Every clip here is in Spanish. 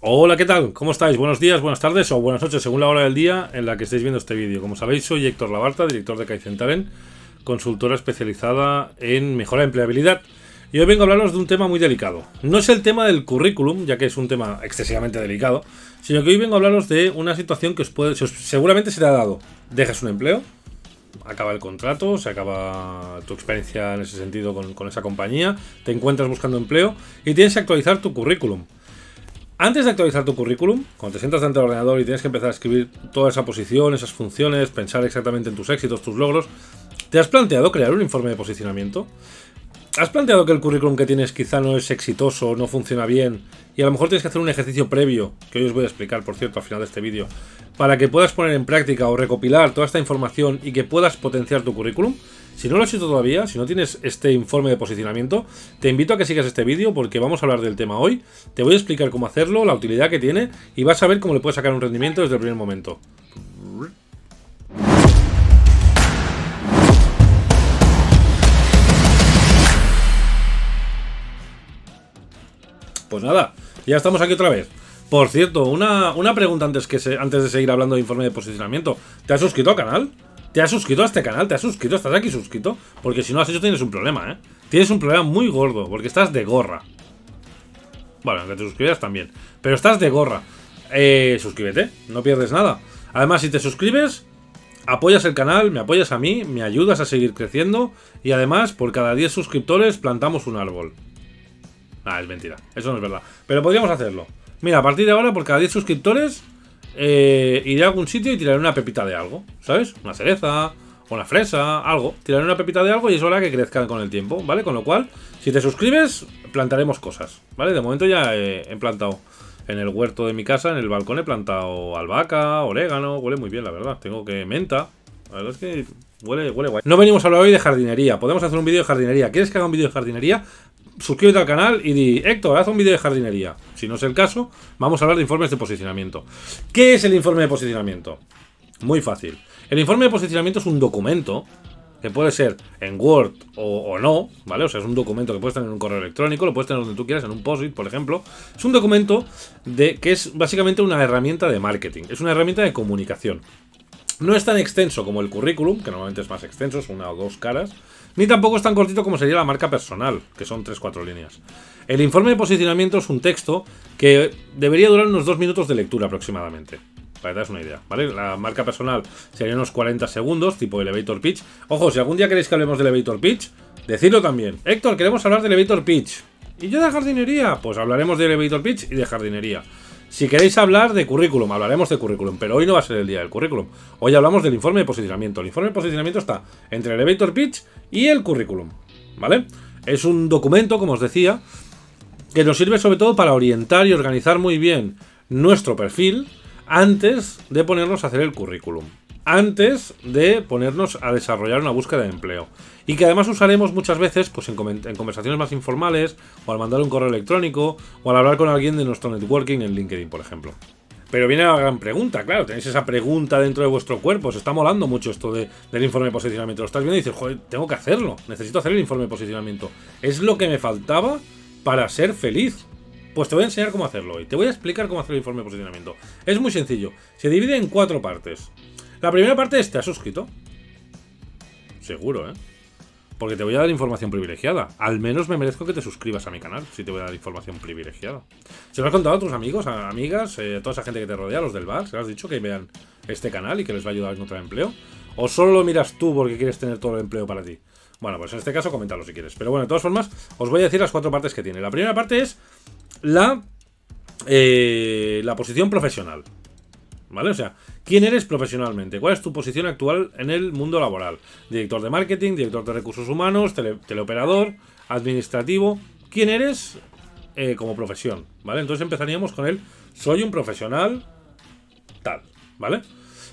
Hola, ¿qué tal? ¿Cómo estáis? Buenos días, buenas tardes o buenas noches, según la hora del día en la que estéis viendo este vídeo. Como sabéis, soy Héctor Labarta, director de Kaizen Talent, consultora especializada en mejora de empleabilidad. Y hoy vengo a hablaros de un tema muy delicado. No es el tema del currículum, ya que es un tema excesivamente delicado, sino que hoy vengo a hablaros de una situación que seguramente se te ha dado. Dejas un empleo, acaba el contrato, se acaba tu experiencia en ese sentido con esa compañía, te encuentras buscando empleo y tienes que actualizar tu currículum. Antes de actualizar tu currículum, cuando te sientas delante del ordenador y tienes que empezar a escribir toda esa posición, esas funciones, pensar exactamente en tus éxitos, tus logros, ¿te has planteado crear un informe de posicionamiento? ¿Has planteado que el currículum que tienes quizá no es exitoso, no funciona bien, y a lo mejor tienes que hacer un ejercicio previo, que hoy os voy a explicar, por cierto, al final de este vídeo, para que puedas poner en práctica o recopilar toda esta información y que puedas potenciar tu currículum? Si no lo has hecho todavía, si no tienes este informe de posicionamiento, te invito a que sigas este vídeo porque vamos a hablar del tema hoy. Te voy a explicar cómo hacerlo, la utilidad que tiene y vas a ver cómo le puedes sacar un rendimiento desde el primer momento. Pues nada, ya estamos aquí otra vez. Por cierto, una pregunta antes de seguir hablando de informe de posicionamiento. ¿Te has suscrito al canal? ¿Te has suscrito a este canal? ¿Te has suscrito? ¿Estás aquí suscrito? Porque si no has hecho tienes un problema, ¿eh? Tienes un problema muy gordo, porque estás de gorra. Bueno, aunque te suscribas también. Pero estás de gorra. Suscríbete, no pierdes nada. Además, si te suscribes, apoyas el canal, me apoyas a mí, me ayudas a seguir creciendo. Y además, por cada 10 suscriptores plantamos un árbol. Ah, es mentira, eso no es verdad. Pero podríamos hacerlo. Mira, a partir de ahora, por cada 10 suscriptores, iré a algún sitio y tiraré una pepita de algo, ¿sabes? Una cereza, una fresa, algo. Tiraré una pepita de algo y es hora que crezcan con el tiempo, ¿vale? Con lo cual, si te suscribes, plantaremos cosas, ¿vale? De momento ya he plantado en el huerto de mi casa, en el balcón he plantado albahaca, orégano, huele muy bien, la verdad. Tengo que menta, la verdad es que huele guay. No venimos a hablar hoy de jardinería, podemos hacer un vídeo de jardinería. ¿Quieres que haga un vídeo de jardinería? Suscríbete al canal y di, Héctor, haz un vídeo de jardinería. Si no es el caso, vamos a hablar de informes de posicionamiento. ¿Qué es el informe de posicionamiento? Muy fácil. El informe de posicionamiento es un documento que puede ser en Word o no, ¿vale? O sea, es un documento que puedes tener en un correo electrónico, lo puedes tener donde tú quieras, en un post-it, por ejemplo. Es un documento que es básicamente una herramienta de marketing, es una herramienta de comunicación. No es tan extenso como el currículum, que normalmente es más extenso, es una o dos caras, ni tampoco es tan cortito como sería la marca personal, que son 3-4 líneas. El informe de posicionamiento es un texto que debería durar unos 2 minutos de lectura aproximadamente, para que te das una idea, ¿vale? La marca personal sería unos 40 segundos, tipo elevator pitch. Ojo, si algún día queréis que hablemos de elevator pitch, decidlo también. Héctor, queremos hablar de elevator pitch. ¿Y yo de jardinería? Pues hablaremos de elevator pitch y de jardinería. Si queréis hablar de currículum, hablaremos de currículum, pero hoy no va a ser el día del currículum. Hoy hablamos del informe de posicionamiento. El informe de posicionamiento está entre el elevator pitch y el currículum, ¿vale? Es un documento, como os decía, que nos sirve sobre todo para orientar y organizar muy bien nuestro perfil antes de ponernos a hacer el currículum, antes de ponernos a desarrollar una búsqueda de empleo. Y que además usaremos muchas veces pues en conversaciones más informales, o al mandar un correo electrónico, o al hablar con alguien de nuestro networking en LinkedIn, por ejemplo. Pero viene la gran pregunta, claro, tenéis esa pregunta dentro de vuestro cuerpo, os está molando mucho esto del informe de posicionamiento. Lo estás viendo y dices, joder, tengo que hacerlo, necesito hacer el informe de posicionamiento. Es lo que me faltaba para ser feliz. Pues te voy a enseñar cómo hacerlo hoy. Te voy a explicar cómo hacer el informe de posicionamiento. Es muy sencillo, se divide en 4 partes. La primera parte es, ¿te has suscrito? Seguro, ¿eh? Porque te voy a dar información privilegiada. Al menos me merezco que te suscribas a mi canal, si te voy a dar información privilegiada. ¿Se lo has contado a tus amigos, a amigas, a toda esa gente que te rodea, los del bar? ¿Se lo has dicho que vean este canal y que les va a ayudar a encontrar empleo? ¿O solo lo miras tú porque quieres tener todo el empleo para ti? Bueno, pues en este caso coméntalo si quieres. Pero bueno, de todas formas, os voy a decir las 4 partes que tiene. La primera parte es la posición profesional, ¿vale? O sea, ¿quién eres profesionalmente? ¿Cuál es tu posición actual en el mundo laboral? Director de marketing, director de recursos humanos, teleoperador, administrativo. ¿Quién eres como profesión? ¿Vale? Entonces empezaríamos con el soy un profesional tal, ¿vale?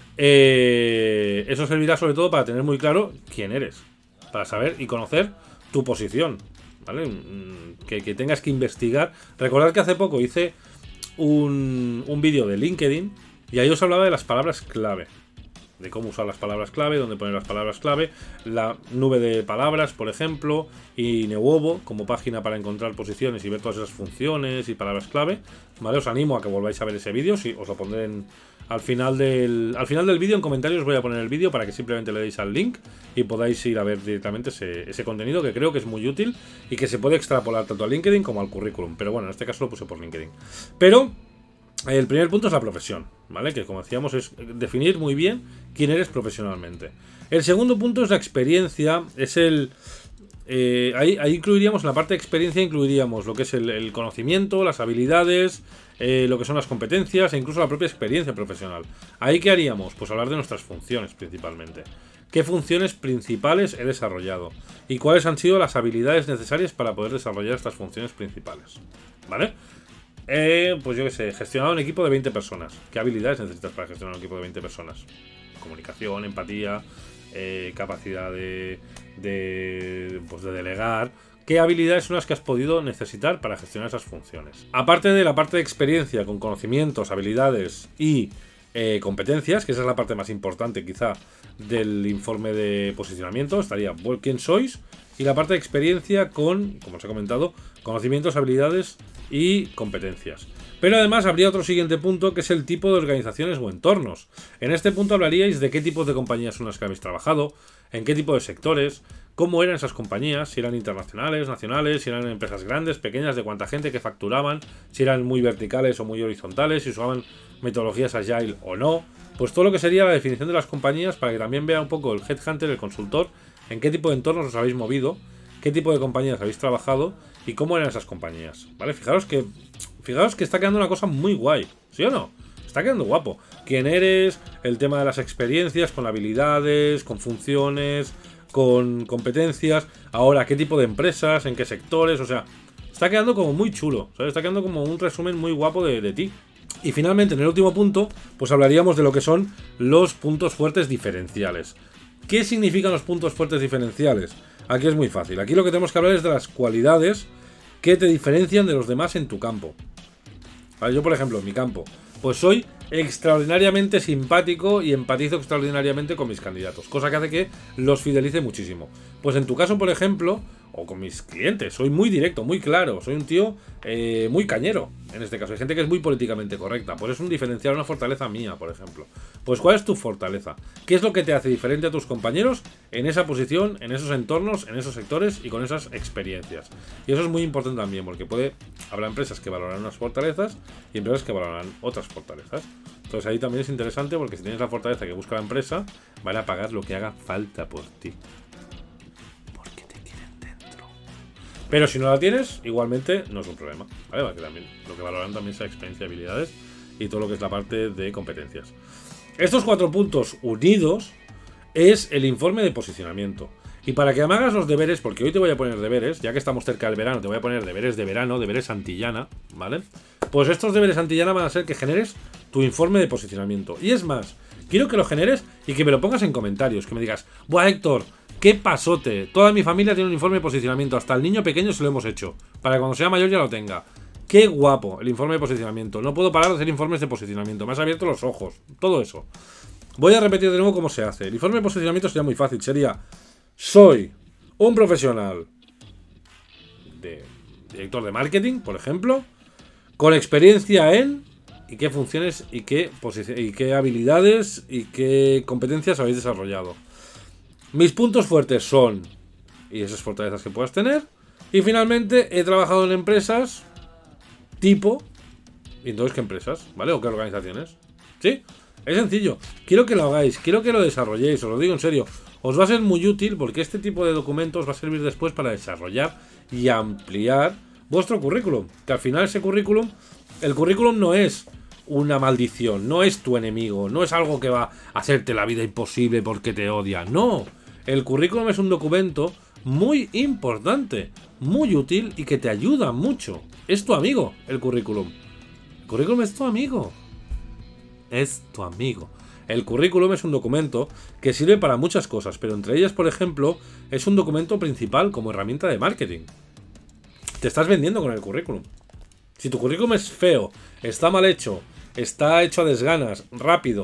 Eso servirá sobre todo para tener muy claro quién eres, para saber y conocer tu posición, ¿vale? Que tengas que investigar. Recordad que hace poco hice un vídeo de LinkedIn y ahí os hablaba de las palabras clave. de cómo usar las palabras clave, dónde poner las palabras clave, la nube de palabras, por ejemplo, y Newobo como página para encontrar posiciones y ver todas esas funciones y palabras clave, ¿vale? Os animo a que volváis a ver ese vídeo, si os lo pondré al final del vídeo, en comentarios voy a poner el vídeo para que simplemente le deis al link y podáis ir a ver directamente ese contenido, que creo que es muy útil y que se puede extrapolar tanto a LinkedIn como al currículum, pero bueno, en este caso lo puse por LinkedIn. Pero el primer punto es la profesión, ¿vale? Que como decíamos es definir muy bien quién eres profesionalmente. El segundo punto es la experiencia, es ahí incluiríamos, en la parte de experiencia incluiríamos lo que es el conocimiento, las habilidades, lo que son las competencias e incluso la propia experiencia profesional. ¿Ahí qué haríamos? Pues hablar de nuestras funciones principalmente. ¿Qué funciones principales he desarrollado? ¿Y cuáles han sido las habilidades necesarias para poder desarrollar estas funciones principales? ¿Vale? Pues yo qué sé, gestionar un equipo de 20 personas. ¿Qué habilidades necesitas para gestionar un equipo de 20 personas? Comunicación, empatía, capacidad de delegar. ¿Qué habilidades son las que has podido necesitar para gestionar esas funciones? Aparte de la parte de experiencia con conocimientos, habilidades y competencias, que esa es la parte más importante quizá del informe de posicionamiento, estaría quién sois, y la parte de experiencia con, como os he comentado, conocimientos, habilidades y competencias. Pero además habría otro siguiente punto, que es el tipo de organizaciones o entornos. En este punto hablaríais de qué tipos de compañías son las que habéis trabajado, en qué tipo de sectores, cómo eran esas compañías, si eran internacionales, nacionales, si eran empresas grandes, pequeñas, de cuánta gente que facturaban, si eran muy verticales o muy horizontales, si usaban metodologías agile o no. Pues todo lo que sería la definición de las compañías, para que también vea un poco el headhunter, el consultor, en qué tipo de entornos os habéis movido, qué tipo de compañías habéis trabajado y cómo eran esas compañías, ¿vale? Fijaros que está quedando una cosa muy guay, ¿sí o no? Está quedando guapo. ¿Quién eres? El tema de las experiencias, con habilidades, con funciones, con competencias. Ahora, ¿qué tipo de empresas? ¿En qué sectores? O sea, está quedando como muy chulo, ¿sabes? Está quedando como un resumen muy guapo de ti. Y finalmente, en el último punto, pues hablaríamos de lo que son los puntos fuertes diferenciales. ¿Qué significan los puntos fuertes diferenciales? Aquí es muy fácil. Aquí lo que tenemos que hablar es de las cualidades que te diferencian de los demás en tu campo. Vale, yo, por ejemplo, en mi campo, pues soy extraordinariamente simpático y empatizo extraordinariamente con mis candidatos, cosa que hace que los fidelice muchísimo. Pues en tu caso, por ejemplo, o con mis clientes, soy muy directo, muy claro, soy un tío muy cañero. En este caso hay gente que es muy políticamente correcta, pues es un diferencial, una fortaleza mía, por ejemplo. Pues ¿cuál es tu fortaleza? ¿Qué es lo que te hace diferente a tus compañeros en esa posición, en esos entornos, en esos sectores y con esas experiencias? Y eso es muy importante también, porque habrá empresas que valorarán unas fortalezas y empresas que valorarán otras fortalezas. Entonces ahí también es interesante, porque si tienes la fortaleza que busca la empresa, van a pagar lo que haga falta por ti. Porque te quieren dentro. Pero si no la tienes, igualmente no es un problema, ¿vale? Porque también lo que valoran también es la experiencia y habilidades y todo lo que es la parte de competencias. Estos 4 puntos unidos es el informe de posicionamiento. Y para que me hagas los deberes, porque hoy te voy a poner deberes, ya que estamos cerca del verano, te voy a poner deberes de verano, deberes antillana, ¿vale? Pues estos deberes antillana van a ser que generes tu informe de posicionamiento. Y es más, quiero que lo generes y que me lo pongas en comentarios, que me digas: buah, Héctor, qué pasote, toda mi familia tiene un informe de posicionamiento, hasta el niño pequeño se lo hemos hecho, para que cuando sea mayor ya lo tenga. Qué guapo el informe de posicionamiento, no puedo parar de hacer informes de posicionamiento, me has abierto los ojos, todo eso. Voy a repetir de nuevo cómo se hace. El informe de posicionamiento sería muy fácil, sería: soy un profesional de director de marketing, por ejemplo, con experiencia en, y qué funciones y qué habilidades y qué competencias habéis desarrollado. Mis puntos fuertes son, y esas fortalezas que puedas tener. Y finalmente, he trabajado en empresas tipo, y entonces qué empresas, ¿vale? O qué organizaciones. ¿Sí? Es sencillo. Quiero que lo hagáis, quiero que lo desarrolléis, os lo digo en serio. Os va a ser muy útil, porque este tipo de documentos va a servir después para desarrollar y ampliar vuestro currículum. Que al final el currículum no es una maldición, no es tu enemigo, no es algo que va a hacerte la vida imposible porque te odia. No, el currículum es un documento muy importante, muy útil y que te ayuda mucho. Es tu amigo, el currículum. El currículum es tu amigo. Es tu amigo. El currículum es un documento que sirve para muchas cosas, pero entre ellas, por ejemplo, es un documento principal como herramienta de marketing. Te estás vendiendo con el currículum. Si tu currículum es feo, está mal hecho, está hecho a desganas, rápido,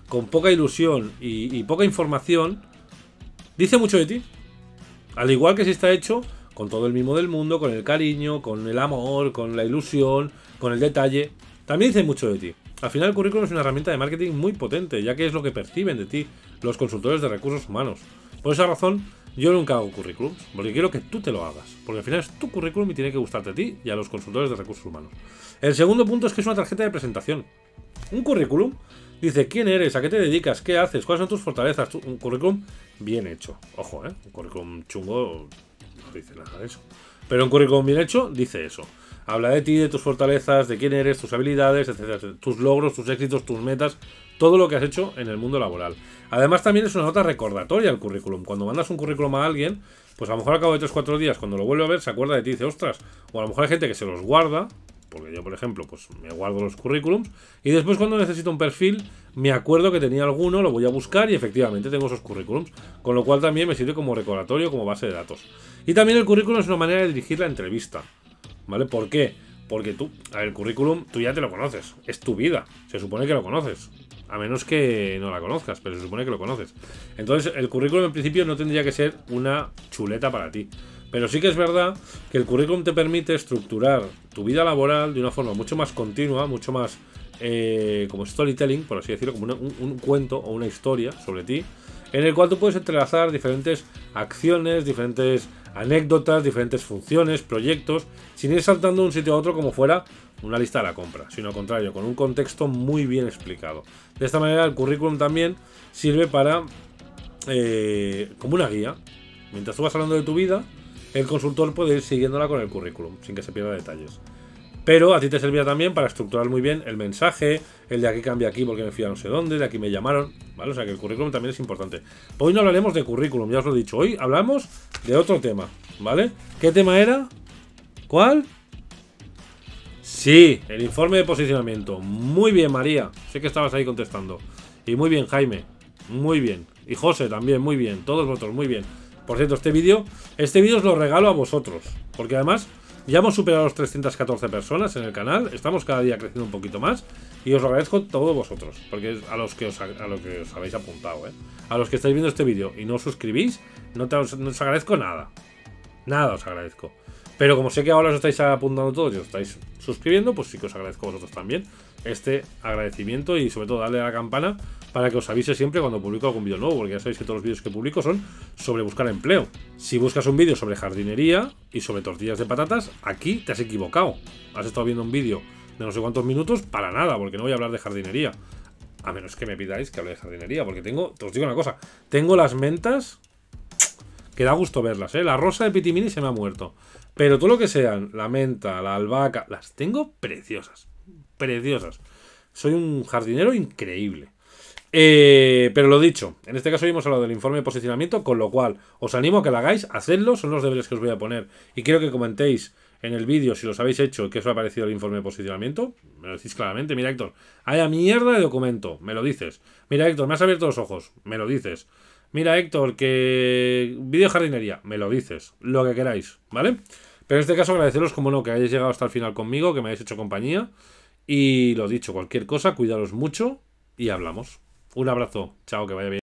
con poca ilusión y poca información, dice mucho de ti. Al igual que si está hecho con todo el mimo del mundo, con el cariño, con el amor, con la ilusión, con el detalle, también dice mucho de ti. Al final el currículum es una herramienta de marketing muy potente, ya que es lo que perciben de ti los consultores de recursos humanos. Por esa razón, yo nunca hago currículums, porque quiero que tú te lo hagas. Porque al final es tu currículum y tiene que gustarte a ti y a los consultores de recursos humanos. El segundo punto es que es una tarjeta de presentación. Un currículum dice quién eres, a qué te dedicas, qué haces, cuáles son tus fortalezas. Un currículum bien hecho. Ojo, un currículum chungo no dice nada de eso. Pero un currículum bien hecho dice eso. Habla de ti, de tus fortalezas, de quién eres, tus habilidades, etcétera, etcétera, tus logros, tus éxitos, tus metas, todo lo que has hecho en el mundo laboral. Además también es una nota recordatoria el currículum. Cuando mandas un currículum a alguien, pues a lo mejor al cabo de 3-4 días, cuando lo vuelve a ver, se acuerda de ti y dice, ostras. O a lo mejor hay gente que se los guarda, porque yo, por ejemplo, pues me guardo los currículums, y después cuando necesito un perfil, me acuerdo que tenía alguno, lo voy a buscar y efectivamente tengo esos currículums, con lo cual también me sirve como recordatorio, como base de datos. Y también el currículum es una manera de dirigir la entrevista, ¿vale? ¿Por qué? Porque tú, a ver, el currículum, tú ya te lo conoces, es tu vida, se supone que lo conoces, a menos que no la conozcas, pero se supone que lo conoces. Entonces, el currículum en principio no tendría que ser una chuleta para ti. Pero sí que es verdad que el currículum te permite estructurar tu vida laboral de una forma mucho más continua, mucho más como storytelling, por así decirlo, como un cuento o una historia sobre ti, en el cual tú puedes entrelazar diferentes acciones, diferentes anécdotas, diferentes funciones, proyectos, sin ir saltando de un sitio a otro como fuera una lista de la compra, sino al contrario, con un contexto muy bien explicado. De esta manera el currículum también sirve para como una guía. Mientras tú vas hablando de tu vida, el consultor puede ir siguiéndola con el currículum, sin que se pierda detalles. Pero a ti te servirá también para estructurar muy bien el mensaje, el de aquí cambia aquí porque me fui a no sé dónde, de aquí me llamaron, ¿vale? O sea que el currículum también es importante. Hoy no hablaremos de currículum, ya os lo he dicho. Hoy hablamos de otro tema, ¿vale? ¿Qué tema era? ¿Cuál? Sí, el informe de posicionamiento. Muy bien, María. Sé que estabas ahí contestando. Y muy bien, Jaime. Muy bien. Y José también, muy bien. Todos vosotros, muy bien. Por cierto, este vídeo os lo regalo a vosotros, porque además ya hemos superado los 314 personas en el canal, estamos cada día creciendo un poquito más y os lo agradezco a todos vosotros, porque es a los que os habéis apuntado, a los que estáis viendo este vídeo y no os suscribís, no os agradezco nada, nada os agradezco. Pero como sé que ahora os estáis apuntando todos y os estáis suscribiendo, pues sí que os agradezco a vosotros también este agradecimiento y sobre todo darle a la campana para que os avise siempre cuando publico algún vídeo nuevo, porque ya sabéis que todos los vídeos que publico son sobre buscar empleo. Si buscas un vídeo sobre jardinería y sobre tortillas de patatas, aquí te has equivocado. Has estado viendo un vídeo de no sé cuántos minutos para nada, porque no voy a hablar de jardinería. A menos que me pidáis que hable de jardinería, porque os digo una cosa, tengo las mentas que da gusto verlas, La rosa de Pitimini se me ha muerto. Pero todo lo que sean, la menta, la albahaca, las tengo preciosas. Preciosas. Soy un jardinero increíble. Pero lo dicho, en este caso hoy hemos hablado del informe de posicionamiento, con lo cual os animo a que lo hagáis, hacedlo, son los deberes que os voy a poner. Y quiero que comentéis en el vídeo si los habéis hecho, qué os ha parecido el informe de posicionamiento. Me lo decís claramente. Mira, Héctor, haya mierda de documento, me lo dices. Mira, Héctor, me has abierto los ojos, me lo dices. Mira, Héctor, que vídeo jardinería, me lo dices, lo que queráis, ¿vale? Pero en este caso agradeceros, como no, que hayáis llegado hasta el final conmigo, que me hayáis hecho compañía. Y lo dicho, cualquier cosa, cuidaros mucho y hablamos. Un abrazo, chao, que vaya bien.